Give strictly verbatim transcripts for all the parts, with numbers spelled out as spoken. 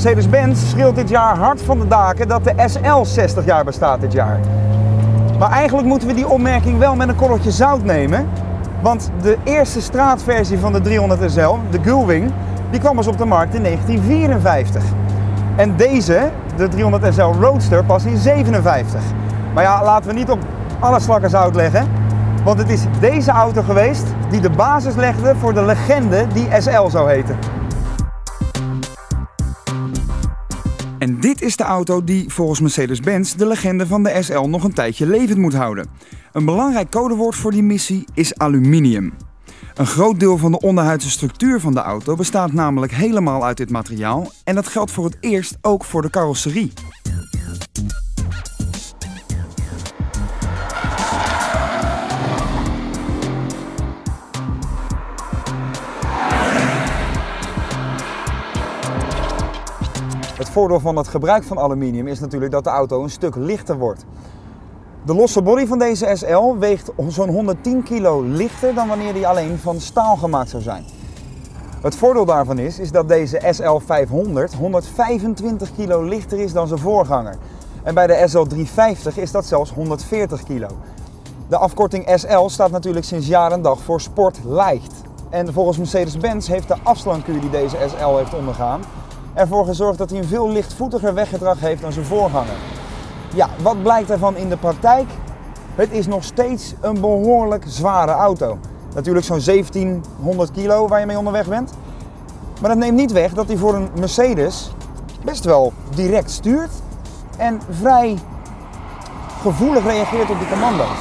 Mercedes-Benz schreeuwt dit jaar hard van de daken dat de S L zestig jaar bestaat dit jaar. Maar eigenlijk moeten we die opmerking wel met een korreltje zout nemen. Want de eerste straatversie van de driehonderd S L, de Gullwing, die kwam pas op de markt in negentien vierenvijftig. En deze, de driehonderd S L Roadster, pas in zevenenvijftig. Maar ja, laten we niet op alle slakken zout leggen. Want het is deze auto geweest die de basis legde voor de legende die S L zou heten. En dit is de auto die volgens Mercedes-Benz de legende van de S L nog een tijdje levend moet houden. Een belangrijk codewoord voor die missie is aluminium. Een groot deel van de onderhuidse structuur van de auto bestaat namelijk helemaal uit dit materiaal en dat geldt voor het eerst ook voor de carrosserie. Het voordeel van het gebruik van aluminium is natuurlijk dat de auto een stuk lichter wordt. De losse body van deze S L weegt zo'n honderdtien kilo lichter dan wanneer die alleen van staal gemaakt zou zijn. Het voordeel daarvan is, is dat deze S L vijfhonderd honderdvijfentwintig kilo lichter is dan zijn voorganger. En bij de S L driehonderdvijftig is dat zelfs honderdveertig kilo. De afkorting S L staat natuurlijk sinds jaar en dag voor sport leicht. En volgens Mercedes-Benz heeft de afslankkuur die deze S L heeft ondergaan ervoor gezorgd dat hij een veel lichtvoetiger weggedrag heeft dan zijn voorganger. Ja, wat blijkt daarvan in de praktijk? Het is nog steeds een behoorlijk zware auto. Natuurlijk zo'n zeventienhonderd kilo waar je mee onderweg bent. Maar dat neemt niet weg dat hij voor een Mercedes best wel direct stuurt en vrij gevoelig reageert op de commando's.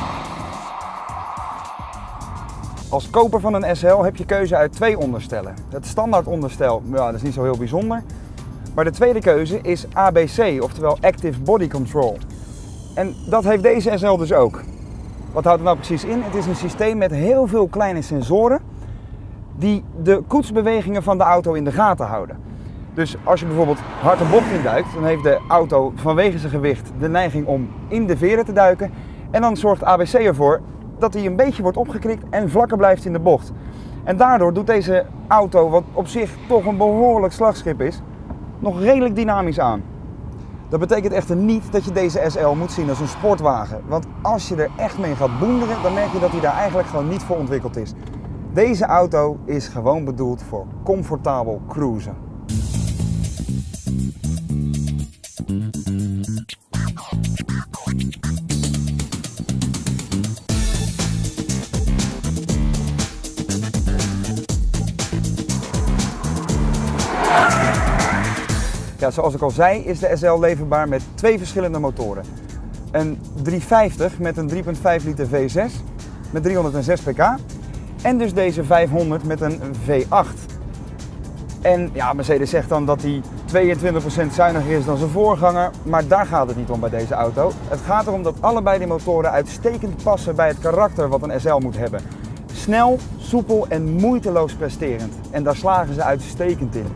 Als koper van een S L heb je keuze uit twee onderstellen. Het standaard onderstel, ja, dat is niet zo heel bijzonder. Maar de tweede keuze is A B C, oftewel Active Body Control. En dat heeft deze S L dus ook. Wat houdt het nou precies in? Het is een systeem met heel veel kleine sensoren die de koetsbewegingen van de auto in de gaten houden. Dus als je bijvoorbeeld hard een bocht induikt, dan heeft de auto vanwege zijn gewicht de neiging om in de veren te duiken. En dan zorgt A B C ervoor dat hij een beetje wordt opgekrikt en vlakker blijft in de bocht. En daardoor doet deze auto, wat op zich toch een behoorlijk slagschip is, nog redelijk dynamisch aan. Dat betekent echter niet dat je deze S L moet zien als een sportwagen. Want als je er echt mee gaat boenderen, dan merk je dat hij daar eigenlijk gewoon niet voor ontwikkeld is. Deze auto is gewoon bedoeld voor comfortabel cruisen. Ja, zoals ik al zei is de S L leverbaar met twee verschillende motoren. Een driehonderdvijftig met een drie komma vijf liter V zes met driehonderdzes pk en dus deze vijfhonderd met een V acht. En ja, Mercedes zegt dan dat hij tweeëntwintig procent zuiniger is dan zijn voorganger, maar daar gaat het niet om bij deze auto. Het gaat erom dat allebei de motoren uitstekend passen bij het karakter wat een S L moet hebben. Snel, soepel en moeiteloos presterend. En daar slagen ze uitstekend in.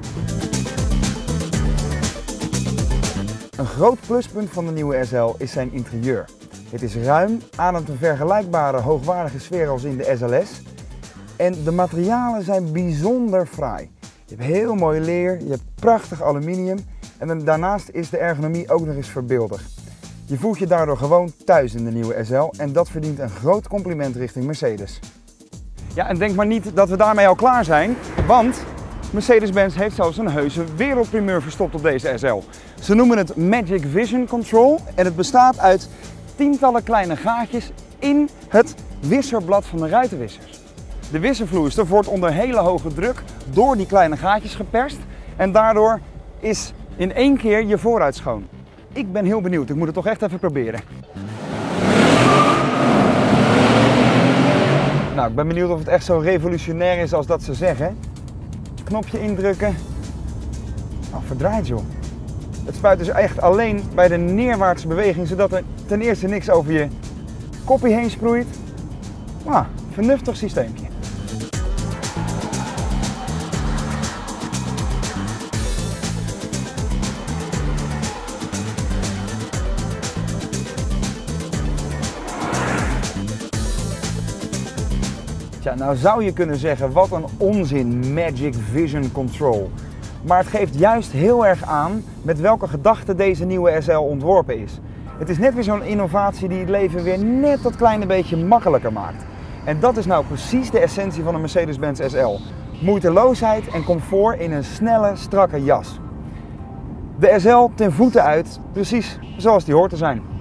Een groot pluspunt van de nieuwe S L is zijn interieur. Het is ruim, ademt een vergelijkbare hoogwaardige sfeer als in de S L S. En de materialen zijn bijzonder fraai. Je hebt heel mooi leer, je hebt prachtig aluminium en daarnaast is de ergonomie ook nog eens voorbeeldig. Je voelt je daardoor gewoon thuis in de nieuwe S L en dat verdient een groot compliment richting Mercedes. Ja, en denk maar niet dat we daarmee al klaar zijn, want Mercedes-Benz heeft zelfs een heuse wereldprimeur verstopt op deze S L. Ze noemen het Magic Vision Control en het bestaat uit tientallen kleine gaatjes in het wisserblad van de ruitenwissers. De wisservloeistof wordt onder hele hoge druk door die kleine gaatjes geperst en daardoor is in één keer je voorruit schoon. Ik ben heel benieuwd, ik moet het toch echt even proberen. Nou, ik ben benieuwd of het echt zo revolutionair is als dat ze zeggen. Knopje indrukken. Nou, verdraaid joh. Het spuit dus echt alleen bij de neerwaartse beweging, zodat er ten eerste niks over je koppie heen sproeit. Nou, vernuftig systeempje. Ja, nou zou je kunnen zeggen, wat een onzin, Magic Vision Control. Maar het geeft juist heel erg aan met welke gedachte deze nieuwe S L ontworpen is. Het is net weer zo'n innovatie die het leven weer net dat kleine beetje makkelijker maakt. En dat is nou precies de essentie van een Mercedes-Benz S L. Moeiteloosheid en comfort in een snelle, strakke jas. De S L ten voeten uit, precies zoals die hoort te zijn.